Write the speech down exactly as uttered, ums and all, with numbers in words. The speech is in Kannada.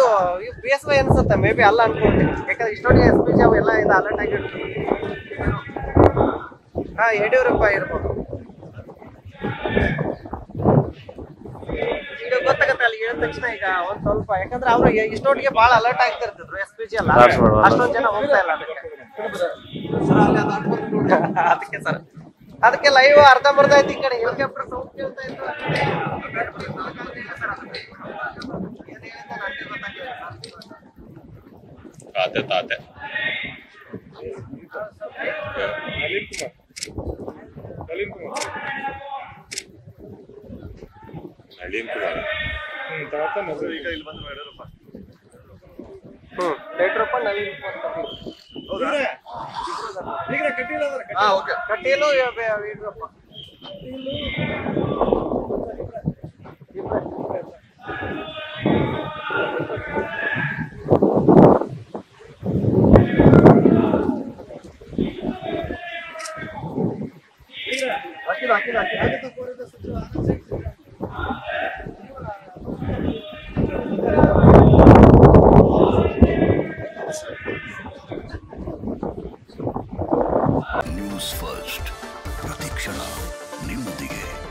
ಇದು ಬಿ ಎಸ್ ವೈ ಅನ್ಸುತ್ತೆ ಮೇ ಬಿ ಅಲ್ಲ ಅನ್ಕೊಳ್ತೀನಿ ಯಾಕಂದ್ರೆ ಇಷ್ಟೊಂದು ಎಸ್ ಪಿ ಜಿ ಅವೆಲ್ಲ ಇದು ಅಲರ್ಟ್ ಆಗಿರ್ತೀವಿ. ಹಾ ಯಡಿಯೂರಪ್ಪ ಇರ್ಬೋದು ಈಗ ಗೊತ್ತಾಗತ್ತೆ ಅಲ್ಲಿ ಹೇಳಿದ ತಕ್ಷಣ ಈಗ ಒಂದ್ ಸ್ವಲ್ಪ ಯಾಕಂದ್ರೆ ಅವ್ರು ಇಷ್ಟೊಟ್ಟಿಗೆ ಬಹಳ ಅಲರ್ಟ್ ಆಗ್ತಿರ್ತಿದ್ರು ಎಸ್ ಪಿ ಜಿ ಅಲ್ಲ ಅಷ್ಟೊಂದ್ ಜನ ಹೋಗ್ತಾ ಇಲ್ಲ ಅದಕ್ಕೆ ಅದಕ್ಕೆ ಸರ್ ಅದಕ್ಕೆ ಲೈವ್ ಅರ್ಧಂಬರ್ಧ ಆಯ್ತು ಈ ಕಡೆ ಹೆಲಿಕಾಪ್ಟರ್ ಸೌಂಡ್ ಕೇಳ್ತಾ ಇತ್ತು. ತಾತೆ ತಾತೆ ನಳಿನ್ ಕುಮಾರ್ ನಳಿನ್ ಕುಮಾರ್ ಹ್ಮ್ ತಾತ ಈಗ ಇಲ್ಲಿ ಬಂದು ಯಡಿಯೂರಪ್ಪ ಹ್ಮ್ ಯಡಿಯೂರಪ್ಪ ನಳಿನ್ ಕುಮಾರ್ ಕಟೀಲು ಯಡಿಯೂರಪ್ಪ ಹಾಕಿಲ್ಲ ಹಾಕಿಲ್ಲ ನ್ಯೂಸ್ ಫಸ್ಟ್ ಪ್ರತಿಕ್ಷಣ ನಿಮ್ಮೊಂದಿಗೆ.